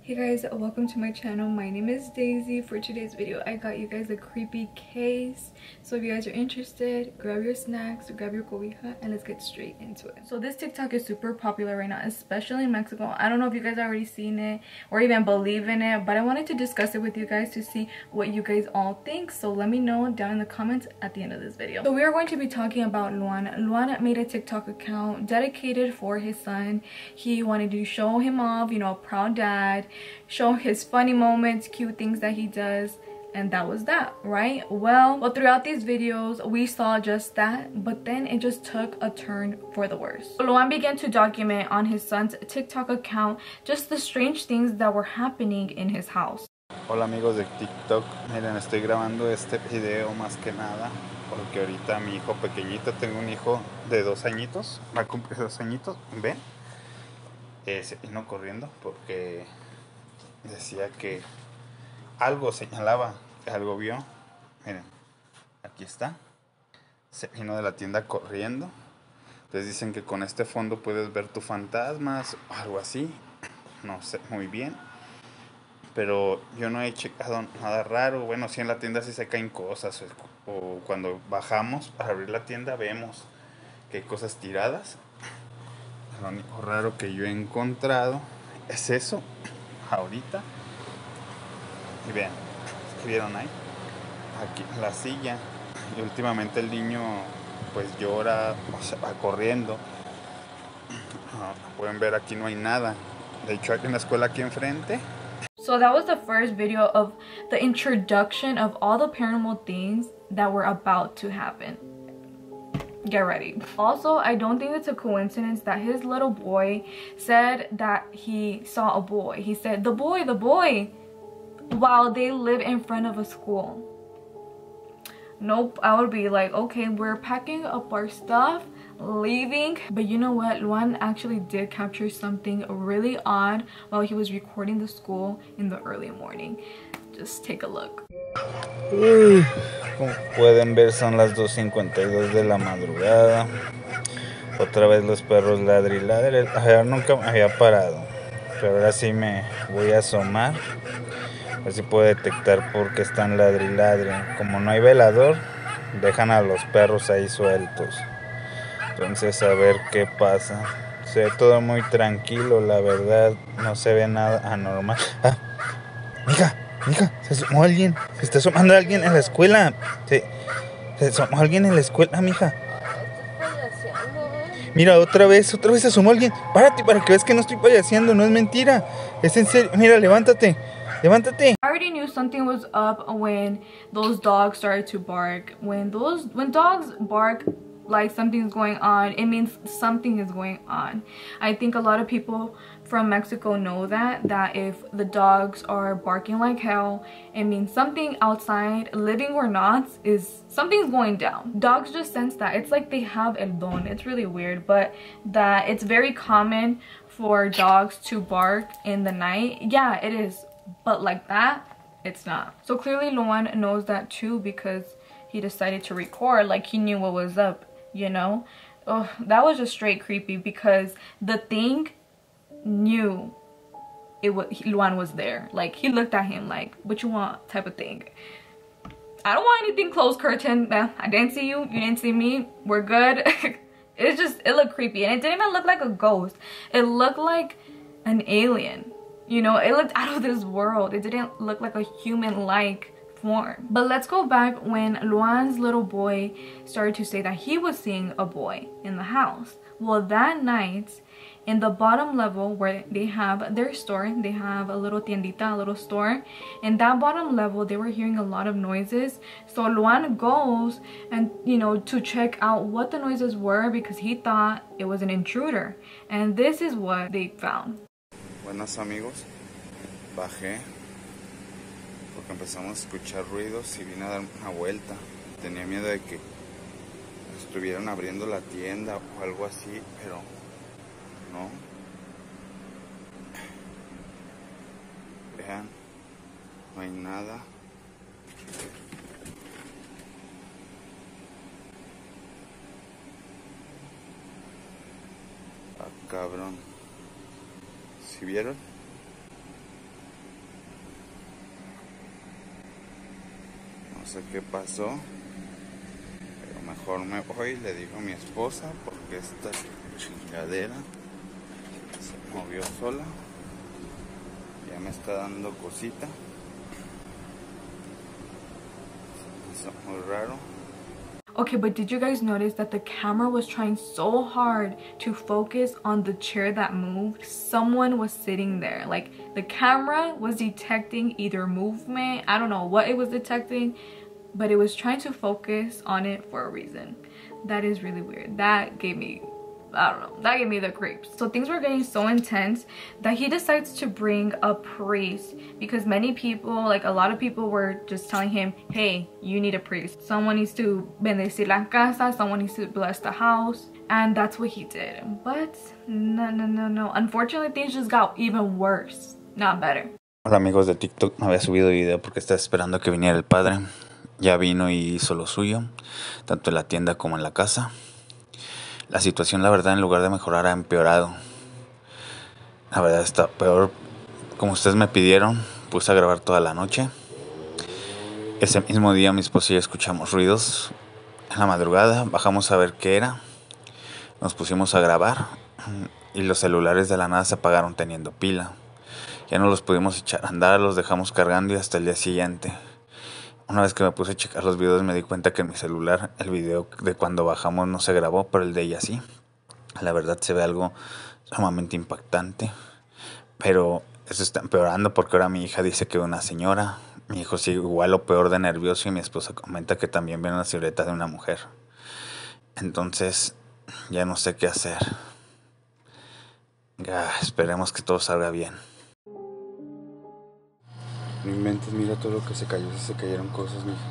Hey guys, welcome to my channel. My name is Daisy. For today's video, I got you guys a creepy case. So if you guys are interested, grab your snacks, grab your cobija, and let's get straight into it. So this TikTok is super popular right now, especially in Mexico. I don't know if you guys already seen it or even believe in it, but I wanted to discuss it with you guys to see what you guys all think. So let me know down in the comments at the end of this video. So we are going to be talking about Luan. Luan made a TikTok account dedicated for his son. He wanted to show him off, you know, a proud dad, show his funny moments, cute things that he does, and that was that, right? Well, throughout these videos we saw just that, but then it just took a turn for the worse. Luan began to document on his son's TikTok account just the strange things that were happening in his house. Hola amigos de TikTok, miren, estoy grabando este video más que nada porque ahorita mi hijo pequeñito, tengo un hijo de 2 añitos, va a cumplir 2 añitos, ven, se vino corriendo porque decía que algo señalaba, que algo vio. Miren, aquí está, se vino de la tienda corriendo. Entonces dicen que con este fondo puedes ver tus fantasmas o algo así, no sé muy bien, pero yo no he checado nada raro. Bueno, sí, en la tienda sí se caen cosas, o cuando bajamos para abrir la tienda vemos que hay cosas tiradas. Lo único raro que yo he encontrado es eso ahorita. Y vean, ¿qué vieron ahí? Aquí en la silla. Y últimamente el niño pues llora o se va corriendo. Pueden ver, aquí no hay nada. De hecho, hay una escuela aquí enfrente. So that was the first video of the introduction of all the paranormal things that were about to happen. Get ready. Also, I don't think it's a coincidence that his little boy said that he saw a boy. He said, the boy, while they live in front of a school. Nope, I would be like, okay, we're packing up our stuff, leaving. But you know what, Luan actually did capture something really odd while he was recording the school in the early morning. Just take a look. Como pueden ver, son las 2:52 de la madrugada. Otra vez los perros ladri ladre. Nunca me había parado, pero ahora sí me voy a asomar, a ver si puedo detectar por qué están ladri ladre. Como no hay velador, dejan a los perros ahí sueltos. Entonces a ver qué pasa. Se ve todo muy tranquilo, la verdad, no se ve nada anormal. Mija, se asomó alguien, se está asomando alguien en la escuela. Se asomó alguien en la escuela, mija. Mira, otra vez se asomó alguien. Párate para que veas que no estoy payaseando, no es mentira. Es en serio. Mira, levántate. I already knew something was up when those dogs started to bark. When dogs bark like something's going on, it means something is going on. I think a lot of people from Mexico know that if the dogs are barking like hell, it means something outside, living or not, is something's going down. Dogs just sense that. It's like they have el don. It's really weird, but that it's very common for dogs to bark in the night. Yeah, it is, but like that, it's not. So clearly Luan knows that too, because he decided to record like he knew what was up, you know. Oh, that was just straight creepy, because the thing knew Luan was there. Like, he looked at him like, what you want, type of thing. I don't want anything closed curtain. I didn't see you, you didn't see me, we're good. It looked creepy, and it didn't even look like a ghost. It looked like an alien, you know. It looked out of this world. It didn't look like a human-like form. But let's go back when Luan's little boy started to say that he was seeing a boy in the house. Well, that night, in the bottom level where they have their store, they have a little tiendita, a little store. In that bottom level, they were hearing a lot of noises. So Luan goes and, you know, to check out what the noises were, because he thought it was an intruder. And this is what they found. Buenas amigos, bajé porque empezamos a escuchar ruidos y vine a dar una vuelta. Tenía miedo de que estuvieran abriendo la tienda o algo así, pero no. Vean, no hay nada. Ah, cabrón. ¿Sí vieron? sé qué pasó, pero mejor me voy, le digo a mi esposa, porque esta chingadera se movió sola. Ya me está dando cosita. Se me hizo muy raro. Okay, but did you guys notice that the camera was trying so hard to focus on the chair that moved? Someone was sitting there. Like, the camera was detecting either movement, I don't know what it was detecting, but it was trying to focus on it for a reason. That is really weird. That gave me, I don't know, that gave me the creeps. So things were getting so intense that he decides to bring a priest, because many people, like a lot of people, were just telling him, hey, you need a priest. Someone needs to bendecir la casa, someone needs to bless the house. And that's what he did. But no. Unfortunately, things just got even worse, not better. Hola amigos de TikTok, no había subido video porque estaba esperando que viniera el padre. Ya vino y hizo lo suyo, tanto en la tienda como en la casa. La situación, la verdad, en lugar de mejorar, ha empeorado. La verdad está peor. Como ustedes me pidieron, puse a grabar toda la noche. Ese mismo día mi esposa y yo escuchamos ruidos. En la madrugada bajamos a ver qué era. Nos pusimos a grabar y los celulares de la nada se apagaron teniendo pila. Ya no los pudimos echar a andar, los dejamos cargando y hasta el día siguiente. Una vez que me puse a checar los videos me di cuenta que en mi celular el video de cuando bajamos no se grabó, pero el de ella sí. La verdad se ve algo sumamente impactante, pero eso está empeorando porque ahora mi hija dice que ve una señora, mi hijo sigue igual o peor de nervioso y mi esposa comenta que también ve una silueta de una mujer. Entonces ya no sé qué hacer. Ya, esperemos que todo salga bien. No inventes, mira todo lo que se cayó, se cayeron cosas, mija.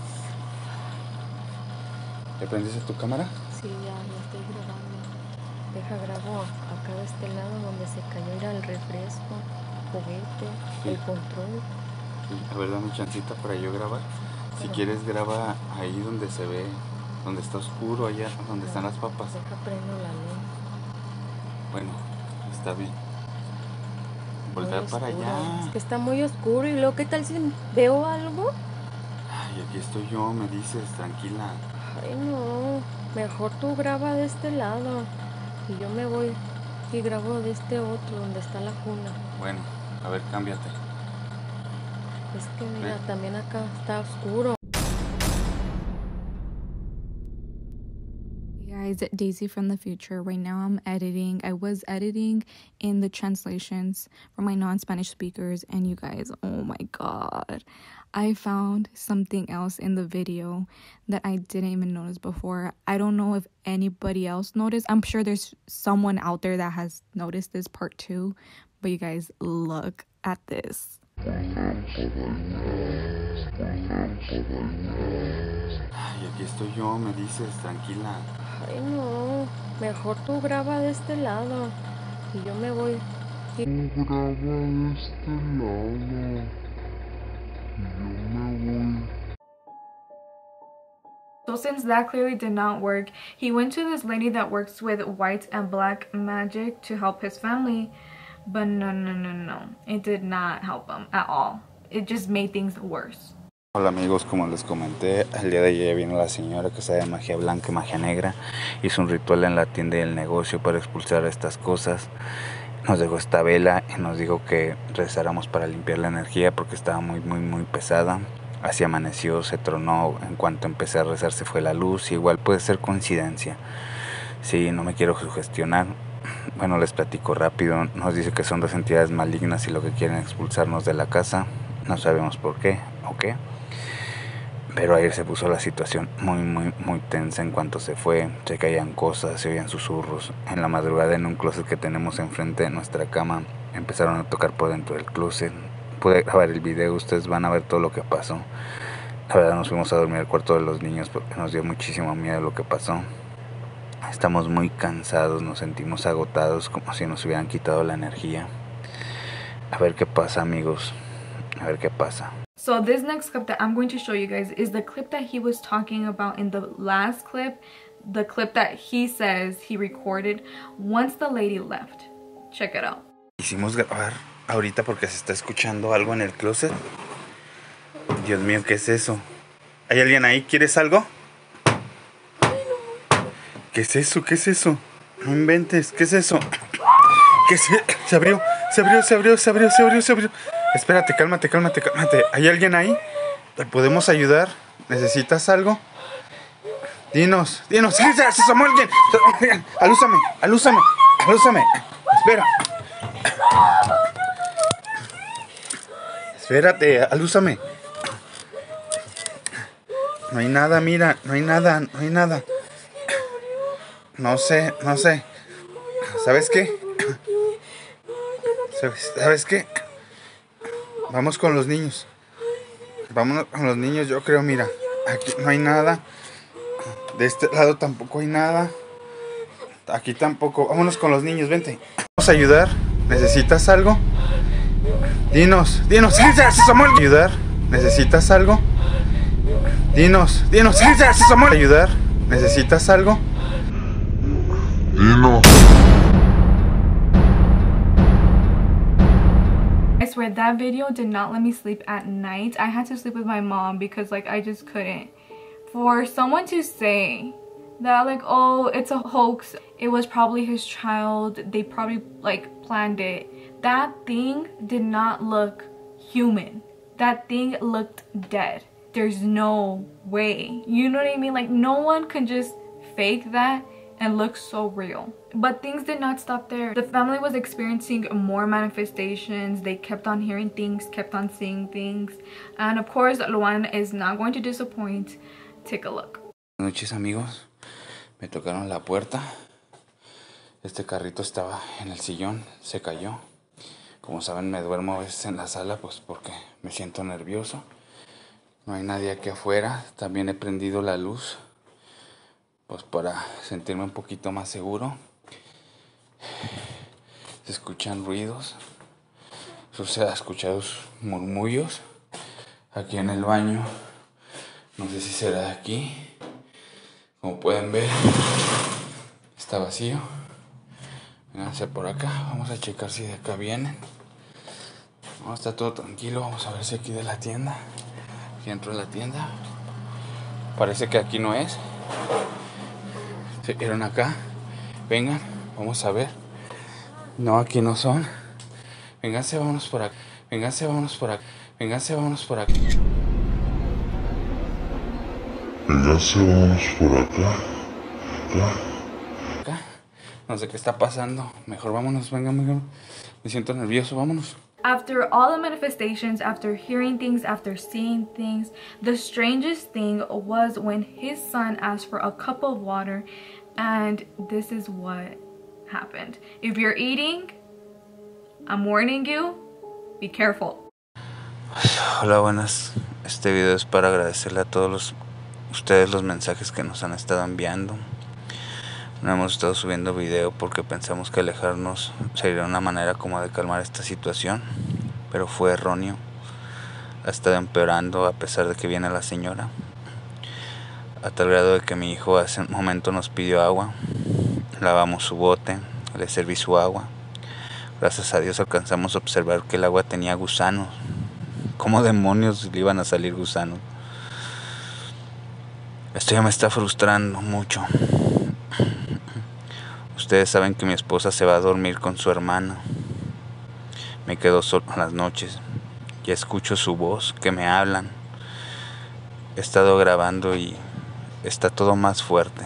¿Ya prendiste tu cámara? Sí, ya estoy grabando. Deja, grabo acá de este lado donde se cayó, era el refresco, juguete, Sí. el control. Sí. A ver, dame chancita para yo grabar. Si quieres graba ahí donde se ve, donde está oscuro, allá donde están las papas. Deja, prendo la luz. Bueno, está bien. Voltea Muy para oscuro. allá. Es que está muy oscuro. ¿Y luego qué tal si veo algo? Ay, aquí estoy yo, me dices, tranquila. Ay, no. Mejor tú graba de este lado. Y yo me voy y grabo de este otro, donde está la cuna. Bueno, a ver, cámbiate. Es que mira, también acá está oscuro. Guys, Daisy from the future. Right now I'm editing. I was editing in the translations for my non-Spanish speakers, and you guys, oh my god, I found something else in the video that I didn't even notice before. I don't know if anybody else noticed. I'm sure there's someone out there that has noticed this part too, but you guys, look at this. Ay, aquí estoy yo, me dices, tranquila. Ay, no. Mejor tú graba de este lado. Y yo me voy. Tú graba de este lado. Y yo me voy. So since that clearly did not work, he went to this lady that works with white and black magic to help his family. But no. It did not help him at all. It just made things worse. Hola amigos, como les comenté, el día de ayer vino la señora que sabe de magia blanca y magia negra. Hizo un ritual en la tienda y el negocio para expulsar estas cosas. Nos dejó esta vela y nos dijo que rezáramos para limpiar la energía porque estaba muy pesada. Así amaneció, se tronó, en cuanto empecé a rezar se fue la luz. Igual puede ser coincidencia. Sí, no me quiero sugestionar. Bueno, les platico rápido. Nos dice que son dos entidades malignas y lo que quieren expulsarnos de la casa. No sabemos por qué o qué. Pero ayer se puso la situación muy tensa en cuanto se fue. Se caían cosas, se oían susurros. En la madrugada, en un closet que tenemos enfrente de nuestra cama, empezaron a tocar por dentro del closet. Pude grabar el video, ustedes van a ver todo lo que pasó. La verdad nos fuimos a dormir al cuarto de los niños porque nos dio muchísimo miedo lo que pasó. Estamos muy cansados, nos sentimos agotados, como si nos hubieran quitado la energía. A ver qué pasa, amigos. A ver qué pasa. So this next clip that I'm going to show you guys is the clip that he was talking about in the last clip. The clip that he says he recorded once the lady left. Check it out. Quisimos grabar ahorita porque se está escuchando algo en el closet. Dios mío, ¿qué es eso? ¿Hay alguien ahí? ¿Quieres algo? ¿Qué es eso? ¿Qué es eso? No inventes. ¿Qué es eso? ¿Qué se abrió? Se abrió. Espérate, cálmate. ¿Hay alguien ahí? ¿Te podemos ayudar? ¿Necesitas algo? Dinos. ¡Se asomó alguien! ¡Alúzame! Espera. Espérate, alúzame. No hay nada, mira, no hay nada. No sé. ¿Sabes qué? ¿Sabes qué? Vamos con los niños. Vámonos con los niños, yo creo, mira. Aquí no hay nada. De este lado tampoco hay nada. Aquí tampoco. Vámonos con los niños, vente. ¿Vamos a ayudar? ¿Necesitas algo? Dinos. Se asomó el... ¿Ayudar? ¿Necesitas algo? Dinos. Se asomó el... ¿Ayudar? ¿Necesitas algo? Dinos. I swear that video did not let me sleep at night. I had to sleep with my mom because like I just couldn't. For someone to say that like, oh, it's a hoax, it was probably his child, they probably like planned it. That thing did not look human. That thing looked dead. There's no way. You know what I mean? Like no one can just fake that and look so real. But things did not stop there. The family was experiencing more manifestations. They kept on hearing things, kept on seeing things. And of course, Luan is not going to disappoint. Take a look. Buenas noches, amigos. Me tocaron la puerta. Este carrito estaba en el sillón, se cayó. Como saben, me duermo a veces en la sala pues porque me siento nervioso. No hay nadie aquí afuera. También he prendido la luz pues para sentirme un poquito más seguro. Se escuchan ruidos. Se ha escuchado murmullos aquí en el baño. No sé si será de aquí. Como pueden ver, está vacío. Vénganse por acá. Vamos a checar si de acá vienen. No, está todo tranquilo. Vamos a ver si aquí de la tienda. Aquí entro de la tienda. Parece que aquí no es. Se vieron acá. Vengan, vamos a ver. No, aquí no son. Vénganse, vámonos por acá. Vámonos por acá. Acá. No sé qué está pasando. Mejor vámonos, vengan. Me siento nervioso, vámonos. After all the manifestations, after hearing things, after seeing things, the strangest thing was when his son asked for a cup of water, and this is what happened. If you're eating, I'm warning you, be careful. Hola, buenas. Este video es para agradecerle a todos ustedes los mensajes que nos han estado enviando. No hemos estado subiendo video porque pensamos que alejarnos sería una manera como de calmar esta situación, pero fue erróneo. Ha estado empeorando a pesar de que viene la señora, a tal grado de que mi hijo hace un momento nos pidió agua. Lavamos su bote, le serví su agua. Gracias a Dios alcanzamos a observar que el agua tenía gusanos. ¿Cómo demonios le iban a salir gusanos? Esto ya me está frustrando mucho. Ustedes saben que mi esposa se va a dormir con su hermana. Me quedo solo en las noches. Ya escucho su voz, que me hablan. He estado grabando y está todo más fuerte.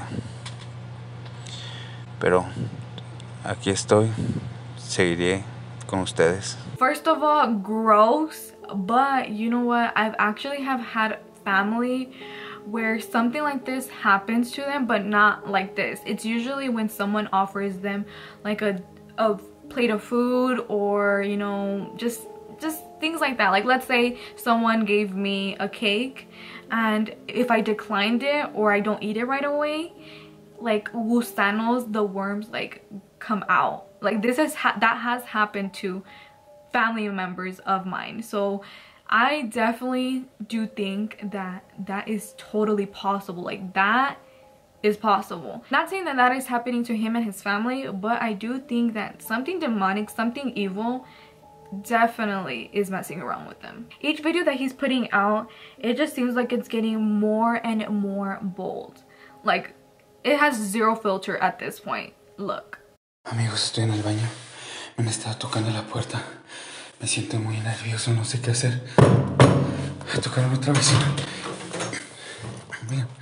Pero aquí estoy. Seguiré con ustedes. First of all, gross, but you know what? I've actually have had family where something like this happens to them, but not like this. It's usually when someone offers them like a plate of food, or you know, just things like that. Like let's say someone gave me a cake, and if I declined it or I don't eat it right away, like gusanos, the worms like come out. Like this that has happened to family members of mine. So I definitely do think that that is totally possible. Like that is possible. Not saying that that is happening to him and his family, but I do think that something demonic, something evil definitely is messing around with them. Each video that he's putting out, it just seems like it's getting more and more bold. Like, it has zero filter at this point. Look. Amigos, estoy en el baño. Me han estado tocando la puerta. Me siento muy nervioso, no sé qué hacer. Tocaron otra vez. Miren.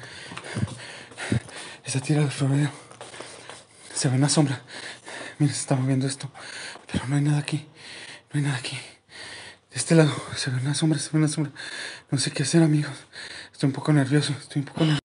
Esa tira del florero. Se ve una sombra. Miren, se está moviendo esto. Pero no hay nada aquí. No hay nada aquí. De este lado se ve una sombra, se ve una sombra. No sé qué hacer, amigos. Estoy un poco nervioso. Estoy un poco nervioso.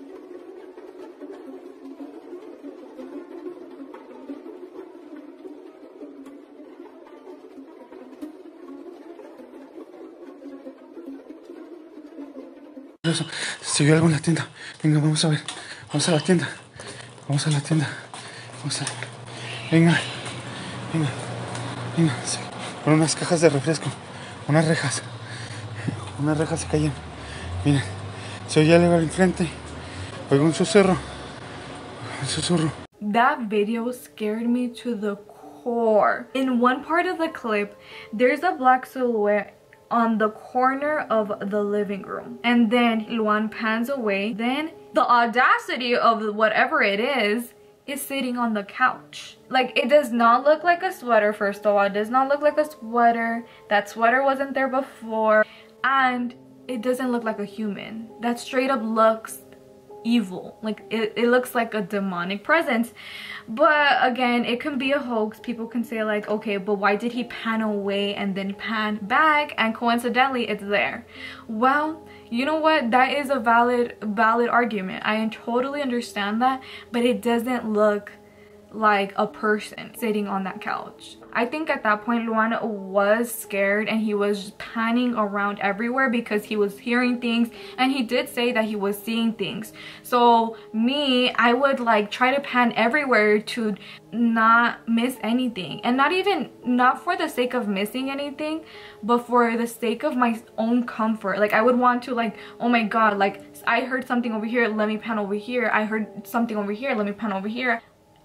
Se vio algo en la tienda. Venga, vamos a ver. Vamos a la tienda. Vamos a la tienda. Vamos a... Venga. Venga. Venga. Sí. Con unas cajas de refresco. Unas rejas. Unas rejas se cayeron. Miren. Se oye algo al enfrente. Oigo un susurro. Un susurro. That video scared me to the core. In one part of the clip, there's a black silhouette on the corner of the living room, and then Luan pans away. Then the audacity of whatever it is sitting on the couch. Like, it does not look like a sweater. First of all, it does not look like a sweater. That sweater wasn't there before, and it doesn't look like a human. That straight up looks evil. Like, it looks like a demonic presence. But again, it can be a hoax. People can say like, okay, but why did he pan away and then pan back and coincidentally it's there? Well, you know what, that is a valid argument. I totally understand that, but it doesn't look like a person sitting on that couch. I think at that point Luan was scared and he was panning around everywhere because he was hearing things, and he did say that he was seeing things. So me, I would like try to pan everywhere to not miss anything, and not for the sake of missing anything, but for the sake of my own comfort. Like, I would want to, like, oh my god, like, I heard something over here, let me pan over here. I heard something over here, let me pan over here.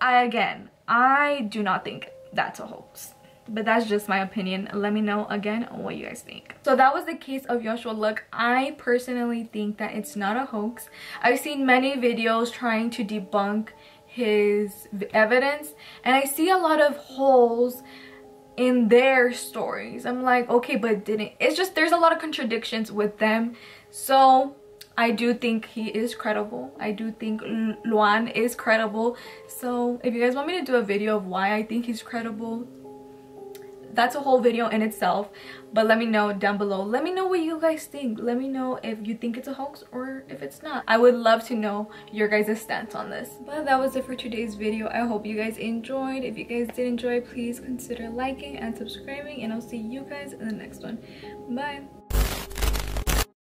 I do not think that's a hoax, but that's just my opinion. Let me know again what you guys think. So that was the case of Joshua Look. I personally think that it's not a hoax. I've seen many videos trying to debunk his evidence, and I see a lot of holes in their stories. I'm like, okay, but it's just, there's a lot of contradictions with them. So I do think he is credible. I do think Luan is credible. So if you guys want me to do a video of why I think he's credible, that's a whole video in itself. But let me know down below. Let me know what you guys think. Let me know if you think it's a hoax or if it's not. I would love to know your guys' stance on this. But that was it for today's video. I hope you guys enjoyed. If you guys did enjoy, please consider liking and subscribing, and I'll see you guys in the next one. Bye.